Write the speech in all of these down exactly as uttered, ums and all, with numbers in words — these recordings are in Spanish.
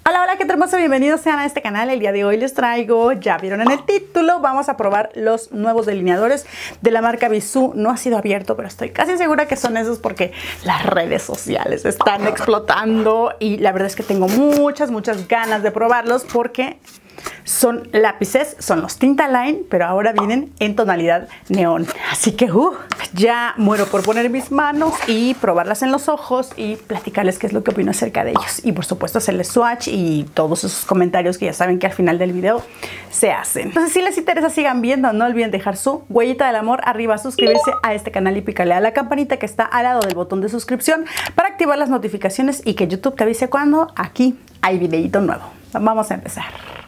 Hola, hola, qué hermoso, bienvenidos sean a este canal. El día de hoy les traigo, ya vieron en el título, vamos a probar los nuevos delineadores de la marca Bisú. No ha sido abierto, pero estoy casi segura que son esos porque las redes sociales están explotando y la verdad es que tengo muchas, muchas ganas de probarlos porque son lápices, son los Tintaline, pero ahora vienen en tonalidad neón. Así que uh, ya muero por poner mis manos y probarlas en los ojos y platicarles qué es lo que opino acerca de ellos. Y por supuesto hacerles swatch y todos esos comentarios que ya saben que al final del video se hacen. Entonces si les interesa, sigan viendo. No olviden dejar su huellita del amor arriba, suscribirse a este canal y picarle a la campanita que está al lado del botón de suscripción para activar las notificaciones y que YouTube te avise cuando aquí hay videito nuevo. Vamos a empezar.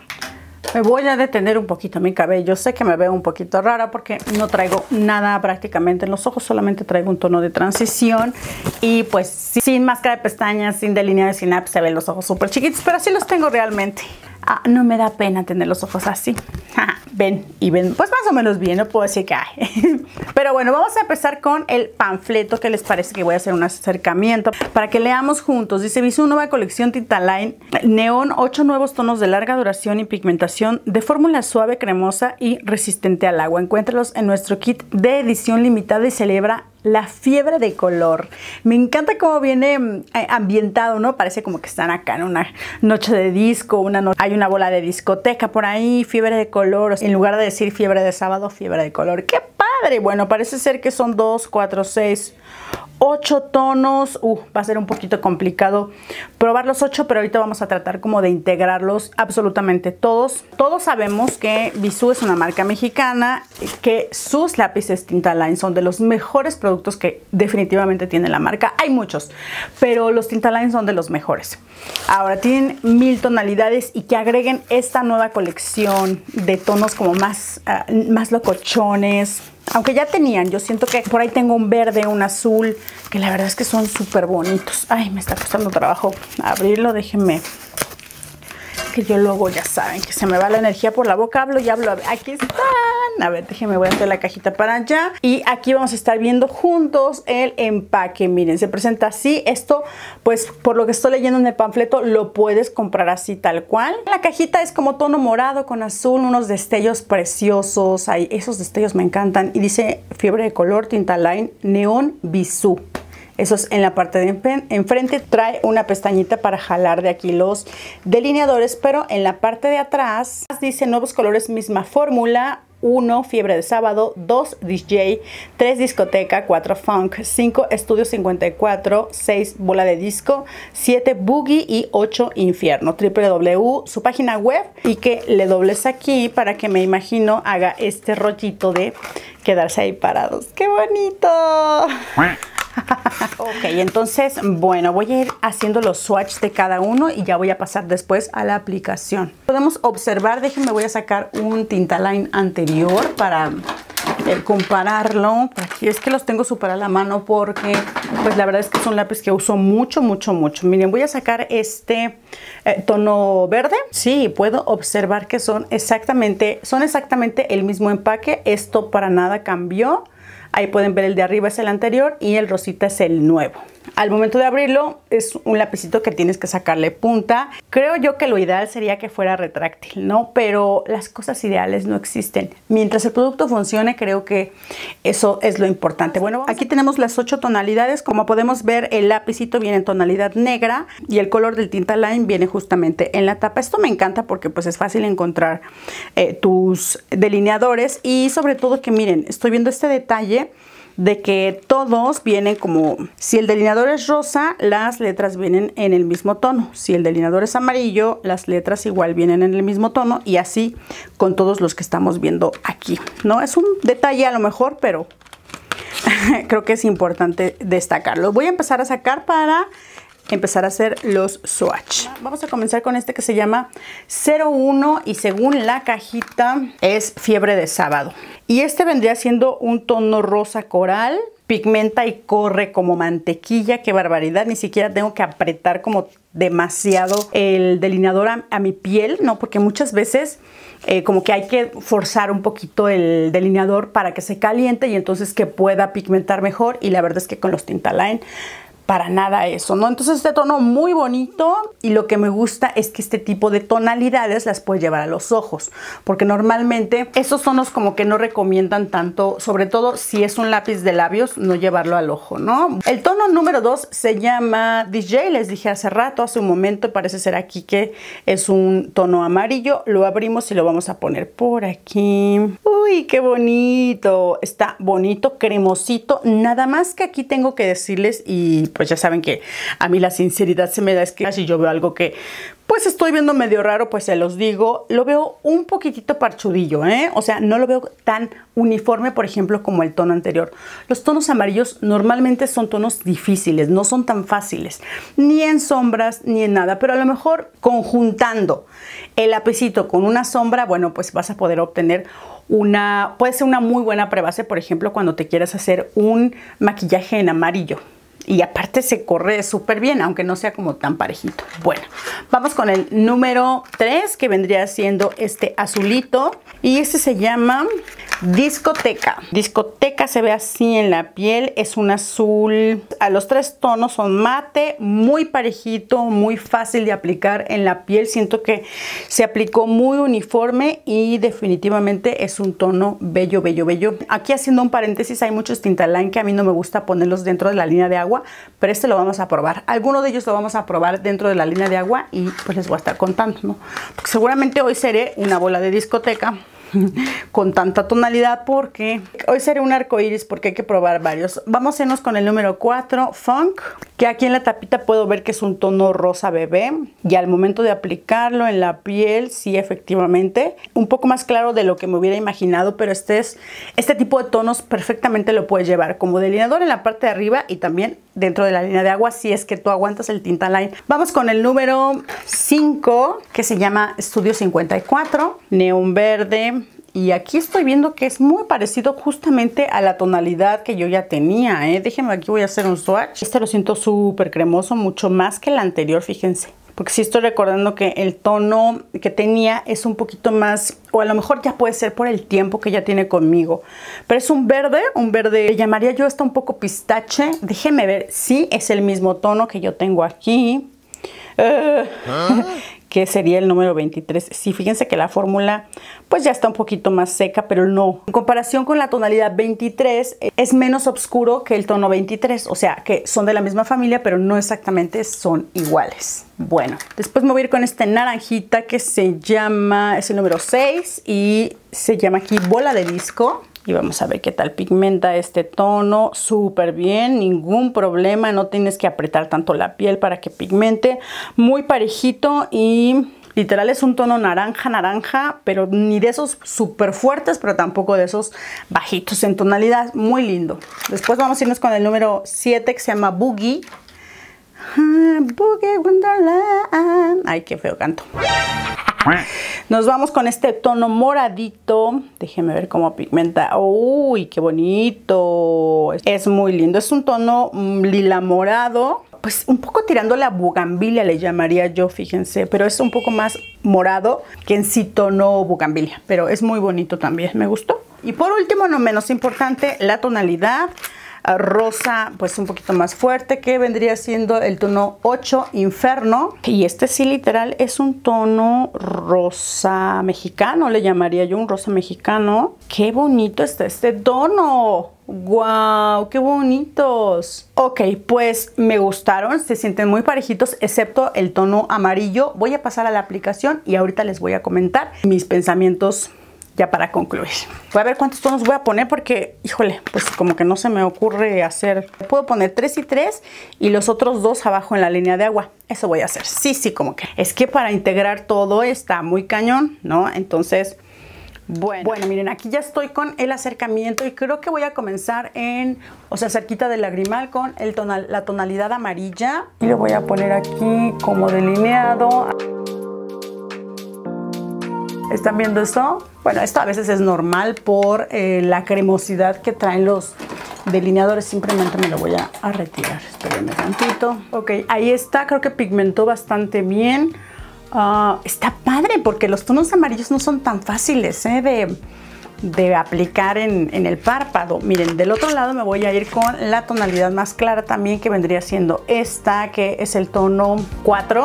Me voy a detener un poquito mi cabello. Sé que me veo un poquito rara porque no traigo nada prácticamente en los ojos. Solamente traigo un tono de transición. Y pues sin máscara de pestañas, sin delineado, sin nada, se ven los ojos súper chiquitos. Pero así los tengo realmente. Ah, no me da pena tener los ojos así. Ven y ven, pues más o menos bien, no puedo decir que hay. Pero bueno, vamos a empezar con el panfleto. ¿Qué les parece? Que voy a hacer un acercamiento para que leamos juntos. Dice: Bisú, nueva colección Tintaline Neón, ocho nuevos tonos de larga duración y pigmentación de fórmula suave, cremosa y resistente al agua. Encuéntralos en nuestro kit de edición limitada y celebra la fiebre de color. Me encanta cómo viene ambientado, ¿no? Parece como que están acá en una noche de disco, una no hay una bola de discoteca por ahí, fiebre de color. En lugar de decir fiebre de sábado, fiebre de color. ¡Qué padre! Bueno, parece ser que son dos, cuatro, seis, ocho tonos. Uh, va a ser un poquito complicado probar los ocho, pero ahorita vamos a tratar como de integrarlos absolutamente todos. Todos sabemos que Bisú es una marca mexicana, que sus lápices Tintaline son de los mejores productos que definitivamente tiene la marca. Hay muchos, pero los Tintaline son de los mejores. Ahora tienen mil tonalidades y que agreguen esta nueva colección de tonos como más, uh, más locochones. Aunque ya tenían, yo siento que por ahí tengo un verde, un azul, que la verdad es que son súper bonitos. Ay, me está costando trabajo abrirlo, déjenme. Que yo luego ya saben que se me va la energía por la boca, hablo y hablo. Aquí están. A ver, déjenme, voy a hacer la cajita para allá. Y aquí vamos a estar viendo juntos el empaque. Miren, se presenta así. Esto, pues, por lo que estoy leyendo en el panfleto, lo puedes comprar así tal cual. La cajita es como tono morado con azul, unos destellos preciosos. Ay, esos destellos me encantan. Y dice fiebre de color Tintaline Neón Bisú. Eso es en la parte de enfrente. Trae una pestañita para jalar de aquí los delineadores, pero en la parte de atrás dice nuevos colores, misma fórmula. uno, fiebre de sábado. dos, D J. tres, discoteca. cuatro, funk. cinco, estudio cincuenta y cuatro. seis, bola de disco. siete, boogie. Y ocho, infierno. doble u doble u doble u punto su página web. Y que le dobles aquí para que, me imagino, haga este rollito de quedarse ahí parados. ¡Qué bonito! Ok, entonces, bueno, voy a ir haciendo los swatches de cada uno y ya voy a pasar después a la aplicación. Podemos observar, déjenme, voy a sacar un Tintaline anterior para eh, compararlo. Aquí es que los tengo súper a la mano porque, pues la verdad es que son lápices que uso mucho, mucho, mucho. Miren, voy a sacar este eh, tono verde. Sí, puedo observar que son exactamente, son exactamente el mismo empaque. Esto para nada cambió. Ahí pueden ver el de arriba es el anterior y el rosita es el nuevo. Al momento de abrirlo es un lapicito que tienes que sacarle punta. Creo yo que lo ideal sería que fuera retráctil, ¿no? Pero las cosas ideales no existen. Mientras el producto funcione, creo que eso es lo importante. Bueno, aquí tenemos las ocho tonalidades. Como podemos ver, el lapicito viene en tonalidad negra y el color del Tintaline viene justamente en la tapa. Esto me encanta porque pues es fácil encontrar eh, tus delineadores y sobre todo que miren, estoy viendo este detalle de que todos vienen como, si el delineador es rosa, las letras vienen en el mismo tono. Si el delineador es amarillo, las letras igual vienen en el mismo tono y así con todos los que estamos viendo aquí, ¿no? Es un detalle a lo mejor, pero creo que es importante destacarlo. Voy a empezar a sacar para empezar a hacer los swatch. Vamos a comenzar con este que se llama cero uno y según la cajita es fiebre de sábado. Y este vendría siendo un tono rosa coral, pigmenta y corre como mantequilla. ¡Qué barbaridad! Ni siquiera tengo que apretar como demasiado el delineador a, a mi piel, ¿no? Porque muchas veces eh, como que hay que forzar un poquito el delineador para que se caliente y entonces que pueda pigmentar mejor. Y la verdad es que con los Tintaline para nada eso, ¿no? Entonces este tono muy bonito, y lo que me gusta es que este tipo de tonalidades las puedes llevar a los ojos, porque normalmente esos tonos como que no recomiendan tanto, sobre todo si es un lápiz de labios, no llevarlo al ojo, ¿no? El tono número dos se llama D J, les dije hace rato, hace un momento, parece ser aquí que es un tono amarillo. Lo abrimos y lo vamos a poner por aquí. Uy, qué bonito, está bonito, cremosito. Nada más que aquí tengo que decirles, y pues ya saben que a mí la sinceridad se me da, es que si yo veo algo que pues estoy viendo medio raro, pues se los digo, lo veo un poquitito parchudillo, ¿eh? O sea, no lo veo tan uniforme, por ejemplo, como el tono anterior. Los tonos amarillos normalmente son tonos difíciles, no son tan fáciles, ni en sombras, ni en nada, pero a lo mejor conjuntando el lapicito con una sombra, bueno, pues vas a poder obtener una, puede ser una muy buena prebase, por ejemplo, cuando te quieras hacer un maquillaje en amarillo. Y aparte se corre súper bien, aunque no sea como tan parejito. Bueno, vamos con el número tres, que vendría siendo este azulito. Y este se llama Discoteca. Discoteca se ve así en la piel. Es un azul. A los tres tonos son mate, muy parejito, muy fácil de aplicar en la piel. Siento que se aplicó muy uniforme y definitivamente es un tono bello, bello, bello. Aquí haciendo un paréntesis, hay muchos Tintaline que a mí no me gusta ponerlos dentro de la línea de agua, pero este lo vamos a probar. Alguno de ellos lo vamos a probar dentro de la línea de agua y pues les voy a estar contando, ¿no? Porque seguramente hoy seré una bola de discoteca con tanta tonalidad, porque hoy seré un arco iris, porque hay que probar varios. Vamos a irnos con el número cuatro, Funk, que aquí en la tapita puedo ver que es un tono rosa bebé, y al momento de aplicarlo en la piel, sí, efectivamente, un poco más claro de lo que me hubiera imaginado, pero este es este tipo de tonos perfectamente lo puedes llevar como delineador en la parte de arriba y también dentro de la línea de agua, si es que tú aguantas el Tintaline. Vamos con el número cinco, que se llama Studio cincuenta y cuatro, neón verde. Y aquí estoy viendo que es muy parecido justamente a la tonalidad que yo ya tenía, ¿eh? Déjenme, aquí voy a hacer un swatch. Este lo siento súper cremoso, mucho más que el anterior, fíjense. Porque sí estoy recordando que el tono que tenía es un poquito más, o a lo mejor ya puede ser por el tiempo que ya tiene conmigo. Pero es un verde, un verde, le llamaría yo hasta un poco pistache. Déjenme ver si es el mismo tono que yo tengo aquí. Uh, ¿Ah? Que sería el número veintitrés. Sí, fíjense que la fórmula pues ya está un poquito más seca, pero no. En comparación con la tonalidad veintitrés, es menos oscuro que el tono veintitrés. O sea, que son de la misma familia, pero no exactamente son iguales. Bueno, después me voy a ir con este naranjita que se llama, es el número seis y se llama aquí Bola de Disco. Y vamos a ver qué tal pigmenta este tono. Súper bien, ningún problema. No tienes que apretar tanto la piel para que pigmente. Muy parejito y literal es un tono naranja, naranja, pero ni de esos súper fuertes, pero tampoco de esos bajitos en tonalidad. Muy lindo. Después vamos a irnos con el número siete, que se llama Boogie. Boogie Wonderland. Ay, qué feo canto. Nos vamos con este tono moradito. Déjenme ver cómo pigmenta. Uy, qué bonito. Es muy lindo. Es un tono lila morado. Pues un poco tirándole a bugambilia le llamaría yo, fíjense. Pero es un poco más morado que en sí tono bugambilia. Pero es muy bonito también. Me gustó. Y por último, no menos importante, la tonalidad rosa, pues un poquito más fuerte, que vendría siendo el tono ocho, Inferno. Y este sí literal es un tono rosa mexicano, le llamaría yo, un rosa mexicano. Qué bonito está este tono. ¡Wow! ¡Qué bonitos! Ok, pues me gustaron, se sienten muy parejitos, excepto el tono amarillo. Voy a pasar a la aplicación y ahorita les voy a comentar mis pensamientos ya para concluir. Voy a ver cuántos tonos voy a poner porque, híjole, pues como que no se me ocurre hacer. Puedo poner tres y tres y los otros dos abajo en la línea de agua. Eso voy a hacer. Sí, sí, como que. Es que para integrar todo está muy cañón, ¿no? Entonces, bueno. Bueno, miren, aquí ya estoy con el acercamiento y creo que voy a comenzar en, o sea, cerquita del lagrimal con el tonal, la tonalidad amarilla. Y lo voy a poner aquí como delineado. ¿Están viendo esto? Bueno, esto a veces es normal por eh, la cremosidad que traen los delineadores. Simplemente me lo voy a, a retirar. Espérenme tantito. Ok, ahí está. Creo que pigmentó bastante bien. Uh, está padre porque los tonos amarillos no son tan fáciles ¿eh? de, de aplicar en, en el párpado. Miren, del otro lado me voy a ir con la tonalidad más clara también, que vendría siendo esta, que es el tono cuatro.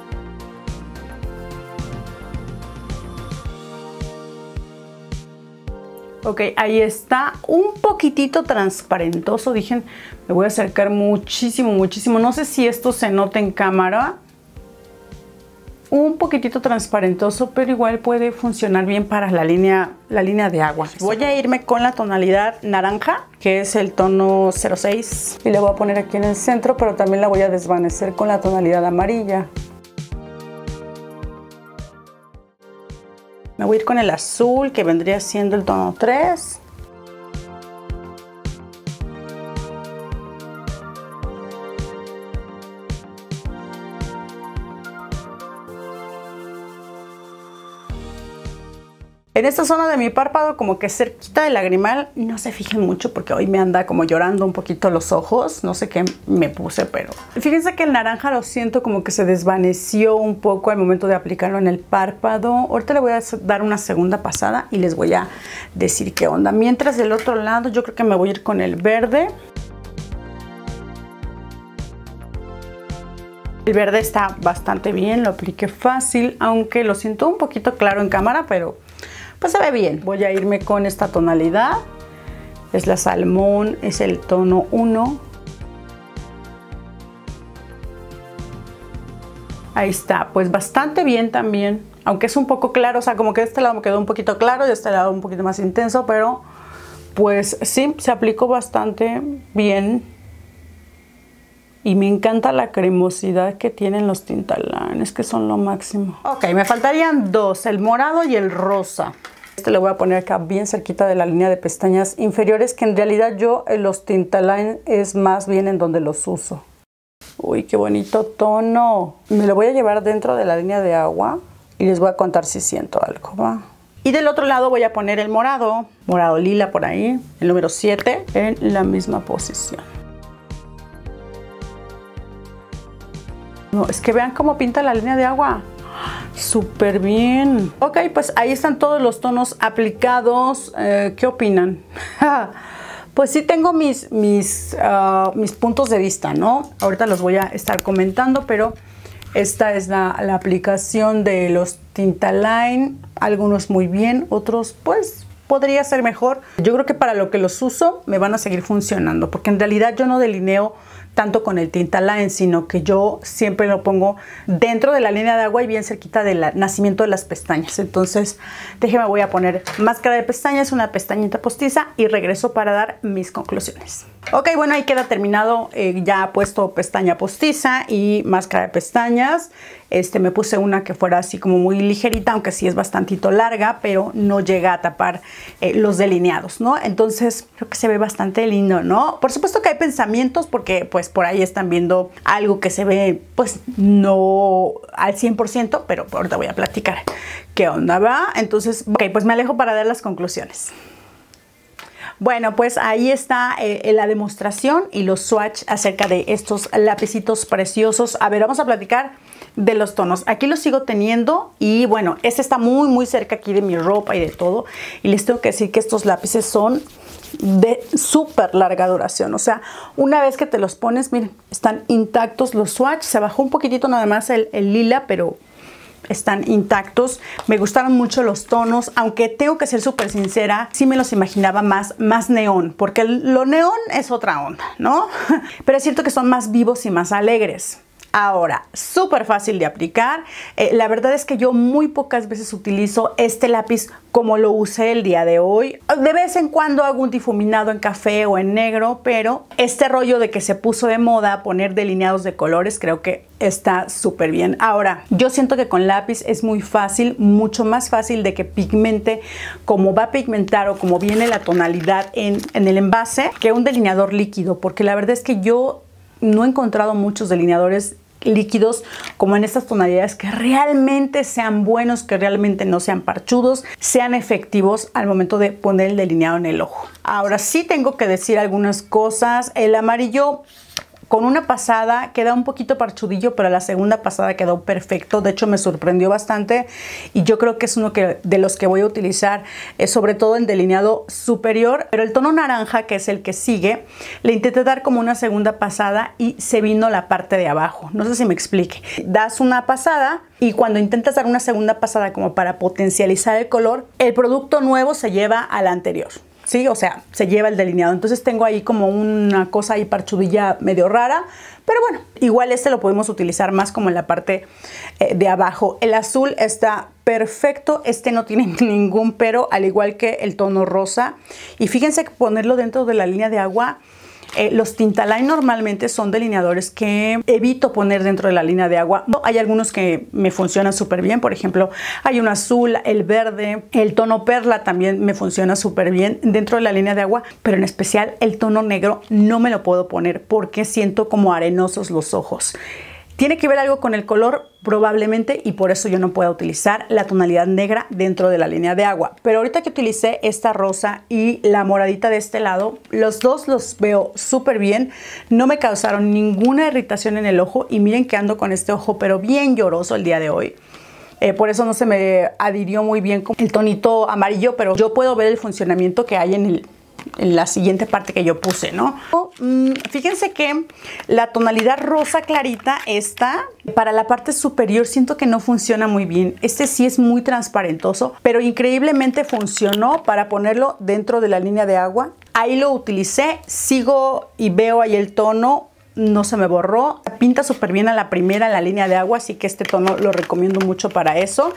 Ok, ahí está, un poquitito transparentoso. Dije, me voy a acercar muchísimo, muchísimo. No sé si esto se nota en cámara. Un poquitito transparentoso, pero igual puede funcionar bien para la línea, la línea de agua. Voy a irme con la tonalidad naranja, que es el tono cero seis. Y la voy a poner aquí en el centro, pero también la voy a desvanecer con la tonalidad amarilla. Me voy a ir con el azul, que vendría siendo el tono tres. En esta zona de mi párpado, como que cerquita del lagrimal, no se fijen mucho porque hoy me anda como llorando un poquito los ojos. No sé qué me puse, pero fíjense que el naranja lo siento como que se desvaneció un poco al momento de aplicarlo en el párpado. Ahorita le voy a dar una segunda pasada y les voy a decir qué onda. Mientras del otro lado yo creo que me voy a ir con el verde. El verde está bastante bien, lo apliqué fácil, aunque lo siento un poquito claro en cámara, pero pues se ve bien. Voy a irme con esta tonalidad. Es la salmón, es el tono uno. Ahí está, pues bastante bien también. Aunque es un poco claro, o sea, como que de este lado me quedó un poquito claro y de este lado un poquito más intenso, pero pues sí, se aplicó bastante bien. Y me encanta la cremosidad que tienen los Tintaline, es que son lo máximo. Ok, me faltarían dos, el morado y el rosa. Este le voy a poner acá bien cerquita de la línea de pestañas inferiores, que en realidad yo en los Tintaline es más bien en donde los uso. Uy, qué bonito tono. Me lo voy a llevar dentro de la línea de agua y les voy a contar si siento algo, ¿va? Y del otro lado voy a poner el morado, morado lila por ahí, el número siete, en la misma posición. No, es que vean cómo pinta la línea de agua. Súper bien. Ok, pues ahí están todos los tonos aplicados. Eh, ¿Qué opinan? Pues sí tengo mis, mis, uh, mis puntos de vista, ¿no? Ahorita los voy a estar comentando, pero esta es la, la aplicación de los Tintaline. Algunos muy bien, otros pues podría ser mejor. Yo creo que para lo que los uso me van a seguir funcionando, porque en realidad yo no delineo tanto con el Tintaline, sino que yo siempre lo pongo dentro de la línea de agua y bien cerquita del nacimiento de las pestañas. Entonces, déjenme, voy a poner máscara de pestañas, una pestañita postiza y regreso para dar mis conclusiones. Ok, bueno, ahí queda terminado, eh, ya puesto pestaña postiza y máscara de pestañas. Este, me puse una que fuera así como muy ligerita, aunque sí es bastantito larga, pero no llega a tapar eh, los delineados, ¿no? Entonces, creo que se ve bastante lindo, ¿no? Por supuesto que hay pensamientos, porque pues por ahí están viendo algo que se ve, pues no al cien por ciento, pero ahorita voy a platicar qué onda, ¿va? Entonces, ok, pues me alejo para dar las conclusiones. Bueno, pues ahí está eh, la demostración y los swatch acerca de estos lapicitos preciosos. A ver, vamos a platicar de los tonos. Aquí los sigo teniendo y bueno, este está muy muy cerca aquí de mi ropa y de todo. Y les tengo que decir que estos lápices son de súper larga duración. O sea, una vez que te los pones, miren, están intactos los swatch. Se bajó un poquitito nada más el, el lila, pero están intactos. Me gustaron mucho los tonos, aunque tengo que ser súper sincera, sí me los imaginaba más, más neón, porque lo neón es otra onda, ¿no? Pero es cierto que son más vivos y más alegres. Ahora, súper fácil de aplicar. Eh, la verdad es que yo muy pocas veces utilizo este lápiz como lo usé el día de hoy. De vez en cuando hago un difuminado en café o en negro, pero este rollo de que se puso de moda poner delineados de colores, creo que está súper bien. Ahora, yo siento que con lápiz es muy fácil, mucho más fácil de que pigmente como va a pigmentar o como viene la tonalidad en, en el envase, que un delineador líquido, porque la verdad es que yo no he encontrado muchos delineadores líquidos como en estas tonalidades que realmente sean buenos, que realmente no sean parchudos, sean efectivos al momento de poner el delineado en el ojo. Ahora sí tengo que decir algunas cosas. El amarillo con una pasada queda un poquito parchudillo, pero la segunda pasada quedó perfecto. De hecho, me sorprendió bastante y yo creo que es uno que, de los que voy a utilizar, eh, sobre todo en delineado superior. Pero el tono naranja, que es el que sigue, le intenté dar como una segunda pasada y se vino la parte de abajo. No sé si me explique. Das una pasada y cuando intentas dar una segunda pasada como para potencializar el color, el producto nuevo se lleva al anterior. Sí, o sea, se lleva el delineado. Entonces tengo ahí como una cosa ahí parchudilla medio rara. Pero bueno, igual este lo podemos utilizar más como en la parte eh, de abajo. El azul está perfecto. Este no tiene ningún pero, al igual que el tono rosa. Y fíjense que ponerlo dentro de la línea de agua... Eh, los Tintaline normalmente son delineadores que evito poner dentro de la línea de agua. Hay algunos que me funcionan súper bien. Por ejemplo, hay un azul, el verde, el tono perla también me funciona súper bien dentro de la línea de agua. Pero en especial el tono negro no me lo puedo poner porque siento como arenosos los ojos. Tiene que ver algo con el color probablemente y por eso yo no puedo utilizar la tonalidad negra dentro de la línea de agua. Pero ahorita que utilicé esta rosa y la moradita de este lado, los dos los veo súper bien. No me causaron ninguna irritación en el ojo y miren que ando con este ojo pero bien lloroso el día de hoy. Eh, por eso no se me adhirió muy bien con el tonito amarillo, pero yo puedo ver el funcionamiento que hay en el... en la siguiente parte que yo puse, ¿no? Mm, fíjense que la tonalidad rosa clarita esta, para la parte superior siento que no funciona muy bien. Este sí es muy transparentoso, pero increíblemente funcionó para ponerlo dentro de la línea de agua. Ahí lo utilicé, sigo y veo ahí el tono. No se me borró, pinta súper bien a la primera en la línea de agua, así que este tono lo recomiendo mucho para eso.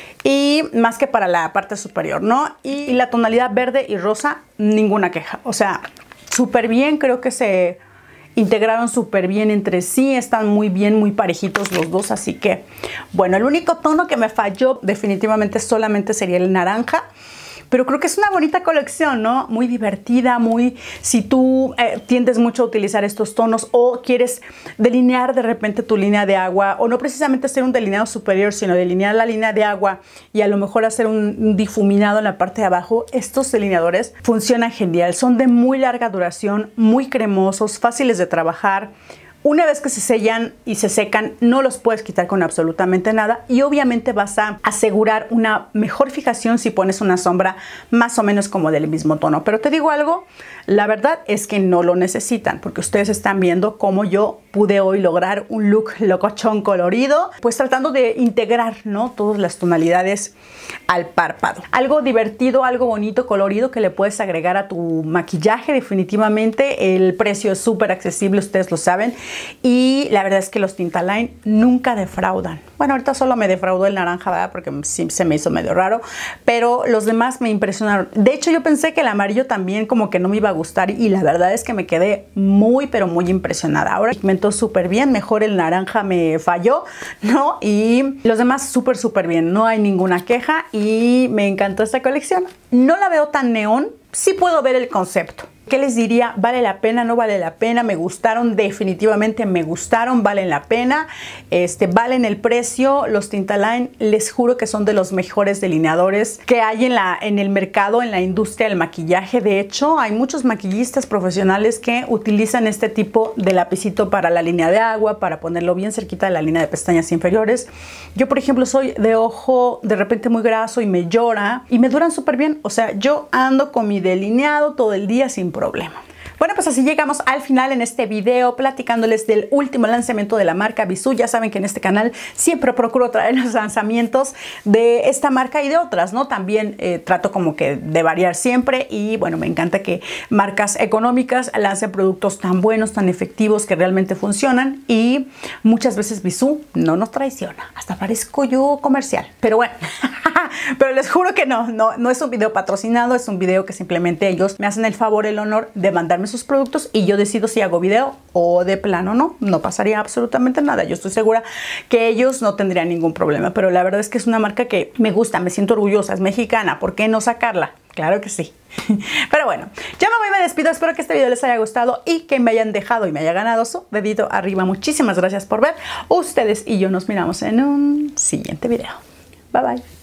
Y más que para la parte superior, ¿no? Y la tonalidad verde y rosa, ninguna queja. O sea, súper bien, creo que se integraron súper bien entre sí. Están muy bien, muy parejitos los dos. Así que, bueno, el único tono que me falló definitivamente solamente sería el naranja. Pero creo que es una bonita colección, ¿no? Muy divertida, muy... Si tú eh, tiendes mucho a utilizar estos tonos o quieres delinear de repente tu línea de agua, o no precisamente hacer un delineado superior, sino delinear la línea de agua y a lo mejor hacer un, un difuminado en la parte de abajo, estos delineadores funcionan genial. Son de muy larga duración, muy cremosos, fáciles de trabajar. Una vez que se sellan y se secan, no los puedes quitar con absolutamente nada y obviamente vas a asegurar una mejor fijación si pones una sombra más o menos como del mismo tono. Pero te digo algo, la verdad es que no lo necesitan porque ustedes están viendo cómo yo pude hoy lograr un look locochón colorido, pues tratando de integrar, ¿no?, todas las tonalidades al párpado. Algo divertido, algo bonito, colorido que le puedes agregar a tu maquillaje definitivamente. El precio es súper accesible, ustedes lo saben. Y la verdad es que los Tintaline nunca defraudan. Bueno, ahorita solo me defraudó el naranja, ¿verdad? Porque sí se me hizo medio raro. Pero los demás me impresionaron. De hecho, yo pensé que el amarillo también como que no me iba a gustar. Y la verdad es que me quedé muy, pero muy impresionada. Ahora pigmentó súper bien. Mejor el naranja me falló, ¿no? Y los demás súper, súper bien. No hay ninguna queja. Y me encantó esta colección. No la veo tan neón. Sí puedo ver el concepto. ¿Qué les diría? ¿Vale la pena? ¿No vale la pena? Me gustaron, definitivamente me gustaron, valen la pena, este, valen el precio. Los Tintaline, les juro que son de los mejores delineadores que hay en, la, en el mercado, en la industria del maquillaje. De hecho, hay muchos maquillistas profesionales que utilizan este tipo de lapicito para la línea de agua, para ponerlo bien cerquita de la línea de pestañas inferiores. Yo, por ejemplo, soy de ojo de repente muy graso y me llora y me duran súper bien. O sea, yo ando con mi delineado todo el día sin problema. Bueno, pues así llegamos al final en este video platicándoles del último lanzamiento de la marca Bisú. Ya saben que en este canal siempre procuro traer los lanzamientos de esta marca y de otras, ¿no? También eh, trato como que de variar siempre y bueno, me encanta que marcas económicas lancen productos tan buenos, tan efectivos, que realmente funcionan y muchas veces Bisú no nos traiciona. Hasta parezco yo comercial, pero bueno. Pero les juro que no, no, no es un video patrocinado, es un video que simplemente ellos me hacen el favor, el honor de mandarme sus productos y yo decido si hago video o de plano no, no pasaría absolutamente nada. Yo estoy segura que ellos no tendrían ningún problema, pero la verdad es que es una marca que me gusta, me siento orgullosa, es mexicana, ¿por qué no sacarla? Claro que sí. Pero bueno, ya me voy, me despido. Espero que este video les haya gustado y que me hayan dejado y me haya ganado su dedito arriba. Muchísimas gracias por ver. Ustedes y yo nos miramos en un siguiente video. Bye bye.